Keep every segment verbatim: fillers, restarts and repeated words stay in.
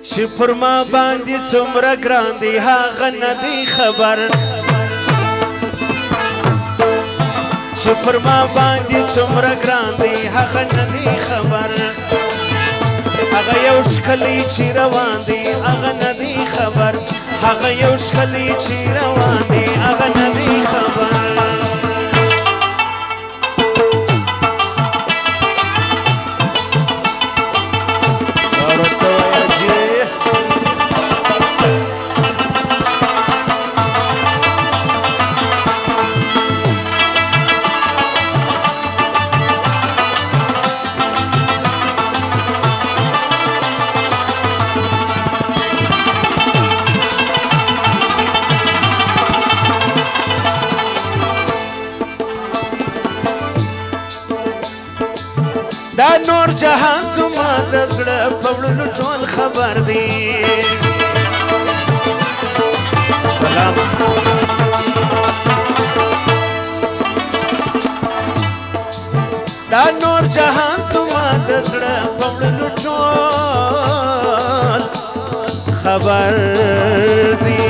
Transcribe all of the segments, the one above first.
چې پر ما باندې څومره ګران دی هغه نه دی خبر چې پر ما باندې څومره ګران دی هغه نه دی خبر هغه یو ښکلی چې روان دی هغه نه دی خبر هغه یو ښکلی چې روان دی هغه نه دی خبر دا نور جهان زما د زړه په وړلو ټول خبر دی سلام دا نور جهان زما د زړه په وړلو ټول خبر دی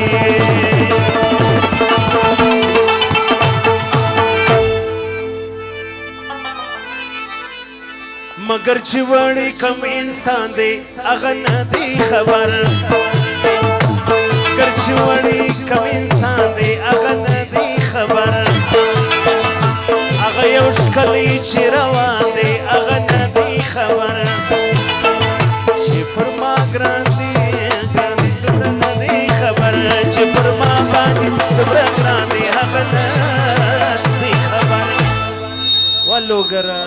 مگر چې وړي کم انسان دی هغه نه دی خبر مگر چې وړي کم انسان دی هغه نه دی خبر هغه یو ښکلی چې روان دی هغه نه دی خبر چې پر ما ګران دی ګران دی څومره نه دی خبر چې پر ما باندې څومره ګران دی هغه نه دی خبر والو ګران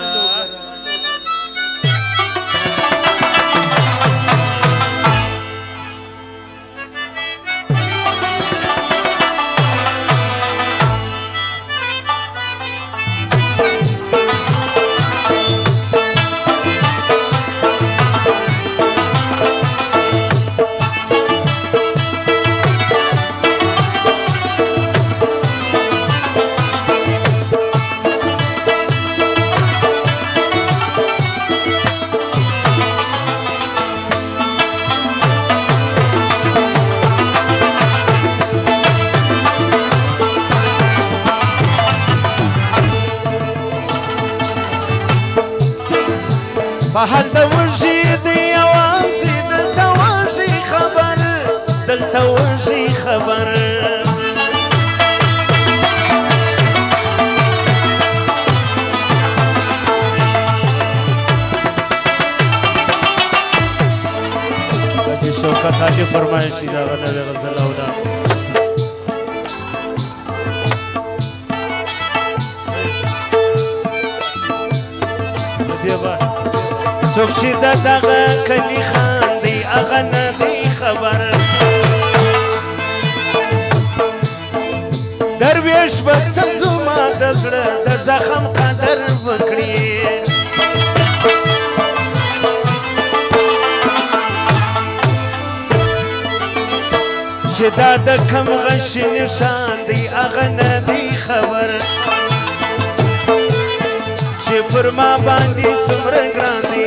بحال د وږي دی یوازې دلته وږي خبر دلته وږي خبر حاجي شوکت حاجي فرمایشي دا نوې غزل اوله څوک چې د دغه کلي خاندي هغه نه دی خبر درویش به څه زما د زړه د زخم قدر وکړي چې دا د کم غش نشان دی هغه نه دی خبر چې پر ما باندې څومره ګران دی